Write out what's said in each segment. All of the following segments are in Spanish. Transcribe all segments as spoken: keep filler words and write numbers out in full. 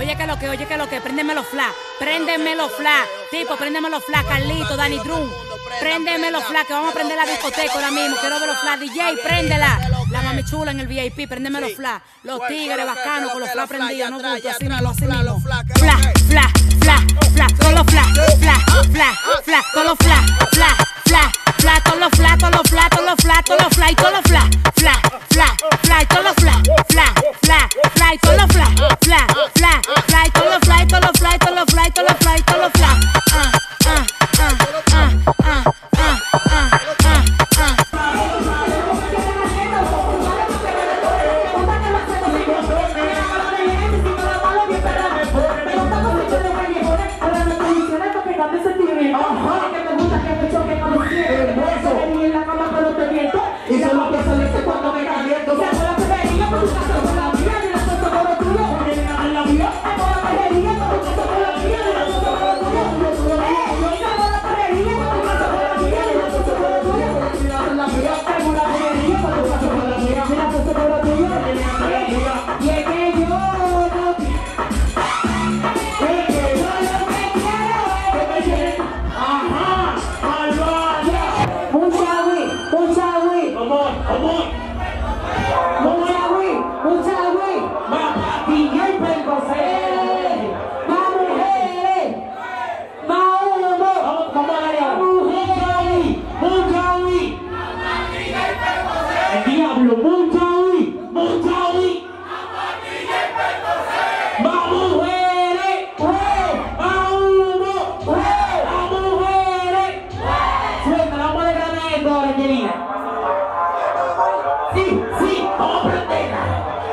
oye que lo que, oye que lo que, préndeme los flash, préndeme los flash, tipo, préndeme los flash, Carlito, Danny Drum, préndeme los flash, que vamos a prender la discoteca ahora mismo, quiero ver los flash, D J, préndela, la mami chula en el V I P, préndeme los flash, los tigres bacanos con los flash prendidos, no gusto, así mismo, así mismo, flash, flash, flash, flash, todos los flash, flash, flash, flash, todos los flash, flash, flash, flash, todos los flash, todos los flash, todos los flash, todos los flash, todos los flash, flash, flash, flash, todos los flash, flash, flash, flash, todos los flash, flash, flash, flash, todos los flash, todos los flash, todos los flash, todos los flash, todos los flash, ah, ah, ah, ah, ah, ah, ah, ah, ah. Eso es lo que se dice cuando me caliento. Se hace la perería por tu casa con la mía y la cosa por lo tuyo. Vienen a dar la vida. Se hace la perería por tu casa con la mía y la cosa por lo tuyo. Se hace la perería por tu casa con la mía y la cosa por lo tuyo. Se hace la perería por tu casa con la mía y la cosa por lo tuyo. Y es que yo no es que yo lo que quiero es que me quieren. Ajá, malvada. Mucha güey, mucha güey. Vamos, vamos. Mucha güey, mucha güey. Más D J Percocet. Más mujeres. Más uno. Vamos, vamos allá. Mujeres. Mucha güey. El diablo, mucha güey. Mucha güey. Más mujeres. Más uno. Más mujeres. Suelta, vamos a desgranar esto, Angelina. Sí, sí, vamos a prenderla.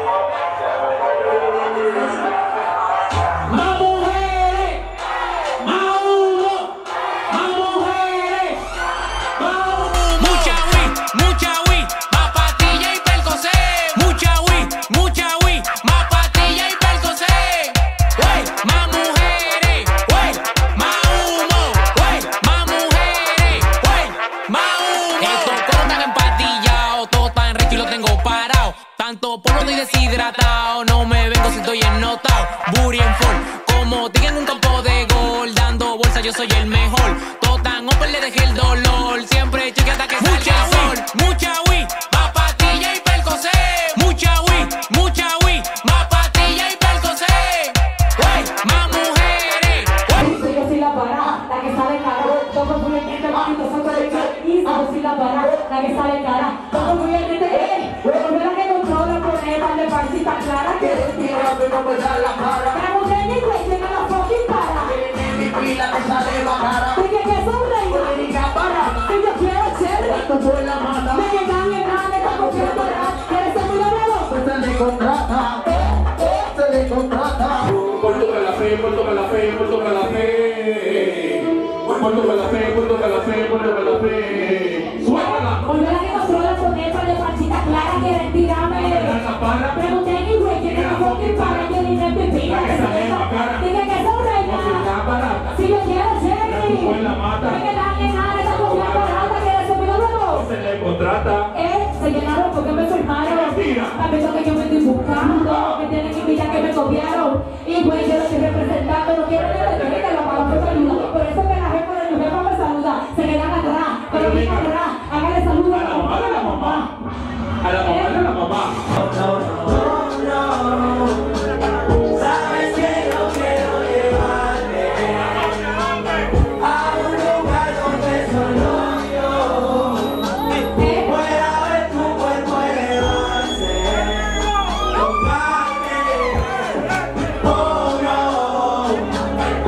Más mujeres, más uno, más mujeres, más Mucha weed, mucha weed, más patilla y Percocet. Mucha weed, mucha weed, más patilla y Percocet. Wey, más mujeres, wey, más humo, wey, más mujeres, wey, más humo. Estos coros tan empatillados, todos tan ricos y los tengo parados. Tanto polvo estoy deshidratado, no me vengo si estoy ennotado. Booty en full, como tigre en un campo de gol, dando bolsa yo soy el mejor. Todo tan open le dejé el dolor, siempre cheque hasta que salga el sol. Mucha weed, más patilla y Percocet. Mucha weed, mucha weed, más patilla y Percocet. Wey, más mujeres, wey. Yo soy la para, la que sabe cara. Todo muy bien, este manito son colección. Y yo soy la para, la que sabe cara. Todo muy bien, este, eh. Bueno, la que controla, pone tan de pancita clara. Que respira, pero me da la cara. La mujer ni güey, tenga la fucking para. Tiene mi pila que sale la cara. Dije que son rey, no me diga para. Que yo quiero ser. Esto fue la mata. Me llegan en grande, está confiando para. ¿Quieres ser muy logrado? Pues se le contrata. Eh, eh, se le contrata. Puerto de la fe, Puerto de la fe, Puerto de la fe. Puerto de la fe, Puerto de la fe, Puerto de la fe. Suéltala. Volver a que controla con esta de panchita clara, quieren tirarme. Pregunté a mi güey, ¿quién es la fucking para? Yo ni me pipila, que se deja. Dije que son reina. Si yo quiero ser. Me quedan en nada, esa copia barata, ¿quieres ser mi luego? Se le contrata. Eh, se llenaron porque me firmaron. La persona que yo me estoy buscando, me tienen que invitar que me copiaron. Y güey, yo lo estoy representando, no quiero que le deje que la palabra me saluda. Por eso que la jefa de mi jefa me saluda. Se quedan atrás, pero bien atrás. Hágale saludo a la mamá de la mamá. A la mamá de la mamá. Sabes que no quiero llevarte a un lugar donde solo yo pueda ver tu cuerpo elevarse. Comparte, oh no.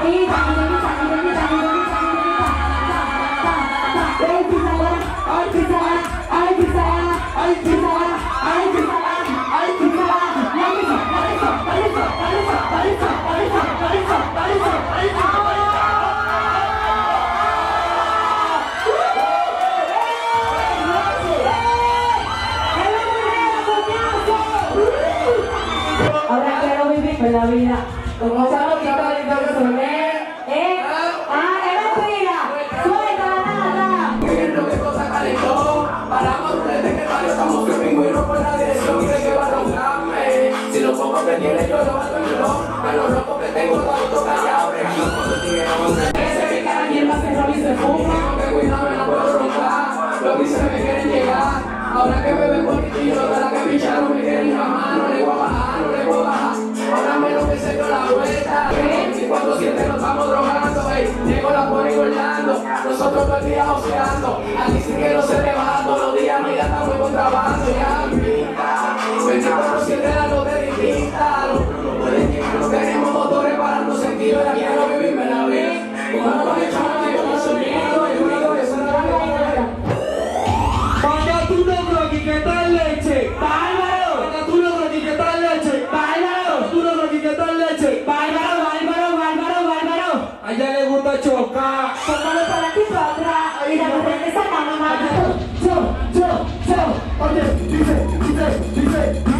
Ahora quiero vivir con la vida. Como sabes que todo el mundo soné. ¿Eh? Ah, es mentira. Suelta nada. Que es lo que cosa calentó. Paramos desde que el barrio estamos que pingüinos por la dirección y de que va a roncarme. Si los pocos que tiene yo lo mato en el ojo. A los locos que tengo todo callado. Regando cuando tigre que se me cara hierba se roba y se fuma. Tengo que cuidarme, no puedo roncar. Los bichos me quieren llegar. Ahora que beben poquitillo de la que picharon me quieren jamás. No le voy a bajar, no le voy a bajar. Ahora menos que se dio la vuelta. veinticuatro siete nos estamos drogando, ey. Llego la pone engordando. Nosotros todo el día oceando. Aquí sí que no se levanta. Todos los días mira estamos en contrabando. Ya pinta. veinticuatro siete la no te distinta. No pueden llegar. No tenemos motores para no sentido. Ya quiero vivirme la vez. Como lo he hecho, yo no soy miedo. Yo digo, eso no va a llegar. Paga tu negro aquí que tal leche. Bárbaro. Paga tu negro aquí que tal leche. Bárbaro. Tu negro aquí que tal leche. Bárbaro, bárbaro, bárbaro, bárbaro. A ella le gusta chocar. Póngalo para aquí para atrás. Y la mujer que saca mamá. Yo, yo, yo. Oye, dice, dice, dice.